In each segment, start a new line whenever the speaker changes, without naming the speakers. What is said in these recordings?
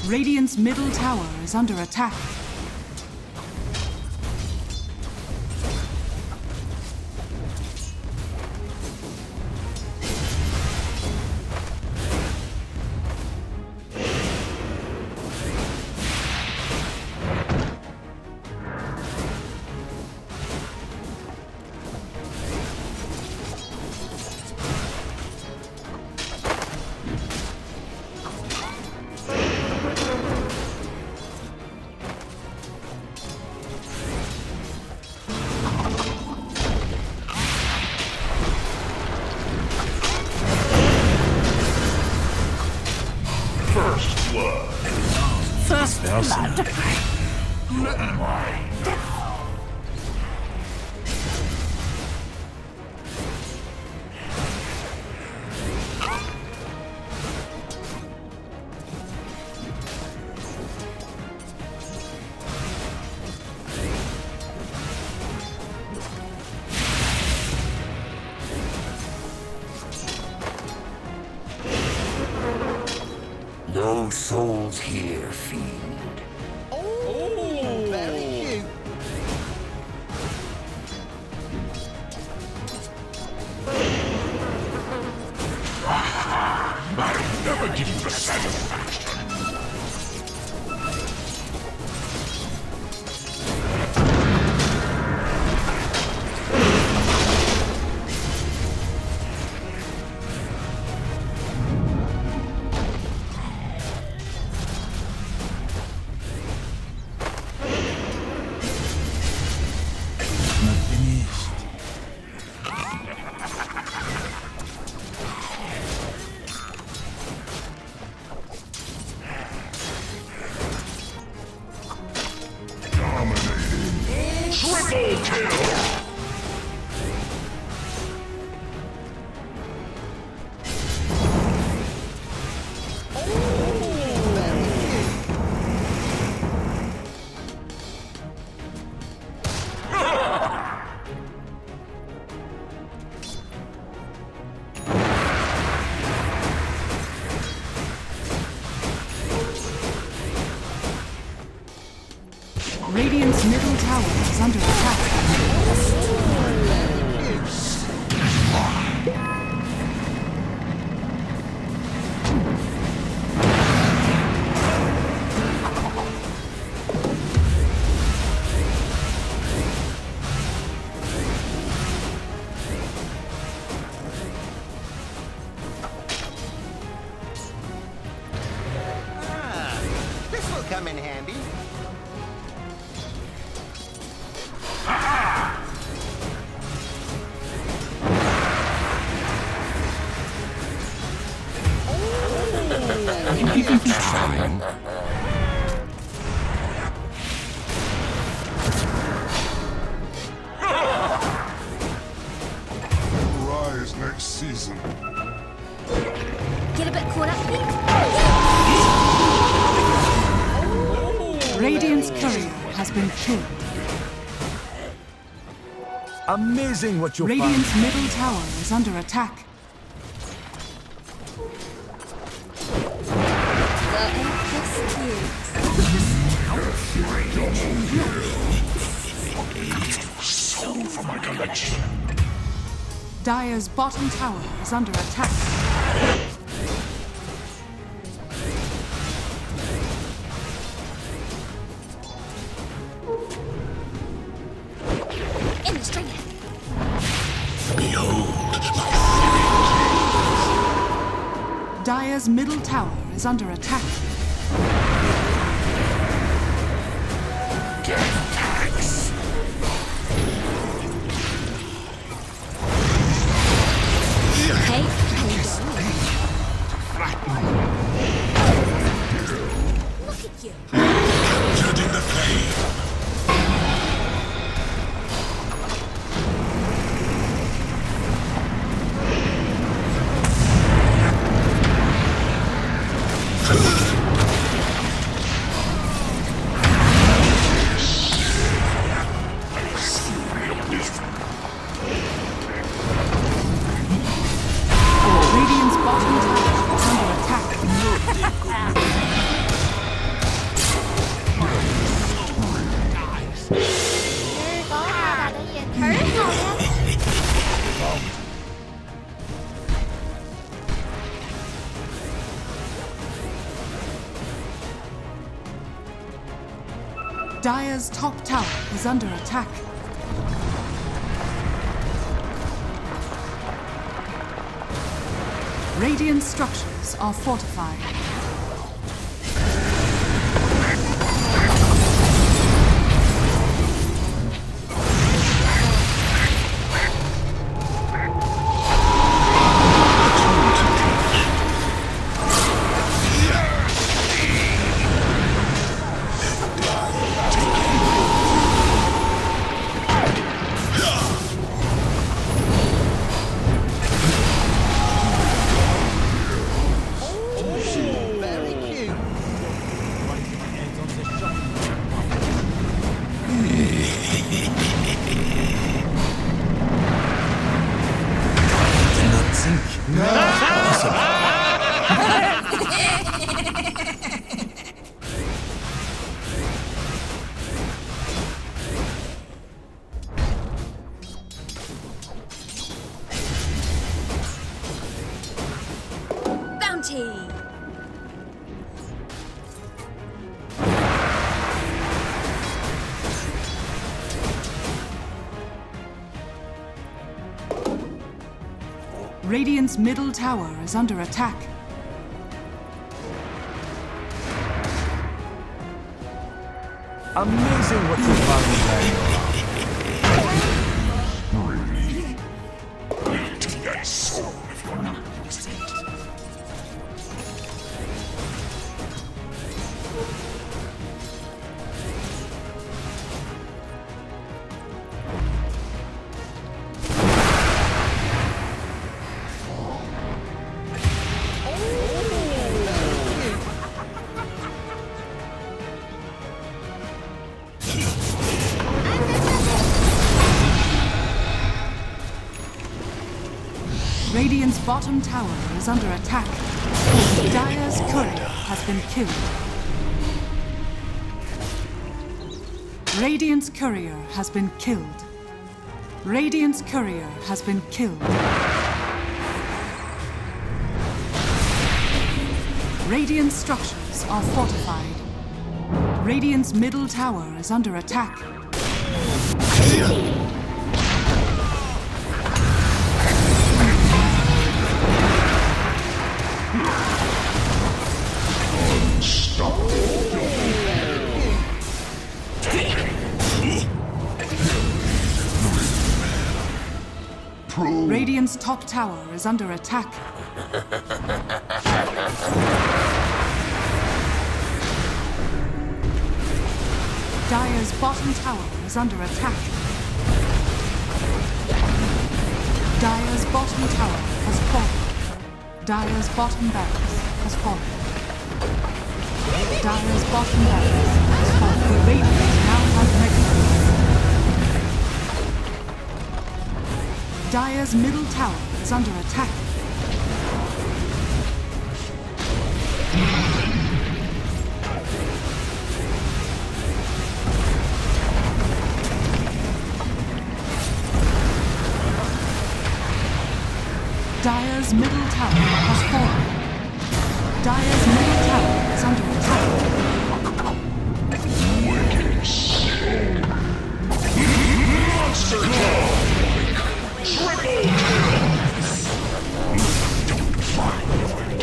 Radiant's middle tower is under attack.
First blood.
No souls here, fiend.
Oh, very cute.
I'll never give you the satisfaction. Triple kill!
Radiant's middle tower is under attack.
This will come in handy.
Trying. Rise next season.
Get a bit caught up here.
Radiant's courier has been killed.
Amazing what you'll
Radiant's middle tower is under attack.
Soul for my collection.
Dire's bottom tower is under attack.
In the string.
Behold my
Dire's middle tower is under attack.
death tax.
Okay, look at you.
Captured in the flame.
Dire's top tower is under attack. Radiant structures are fortified.
Bounty!
Radiant's middle tower is under attack.
Amazing what you found there.
To that soul if you're not using it.
Radiant's bottom tower is under attack. Dire's courier has been killed. Radiant's courier has been killed. Radiant's courier has been killed. Radiant structures are fortified. Radiant's middle tower is under attack. Radiant's top tower is under attack. Dire's bottom tower is under attack. Dire's bottom tower has fallen. Dire's bottom barracks has fallen. Dire's bottom barracks has fallen. The Radiant now has Mega. Dire's middle tower is under attack. Dire's middle tower has fallen. Dire's middle tower is under attack.
Wicked soul. Monster dog. Triple kill. Don't find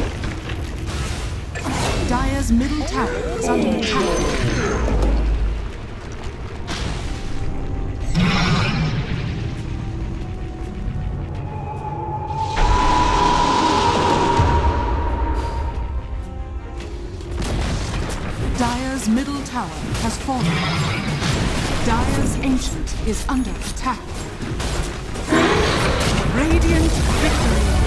your
Dire's middle tower is under attack. Dire's middle tower has fallen. Dire's Ancient is under attack. Radiant victory!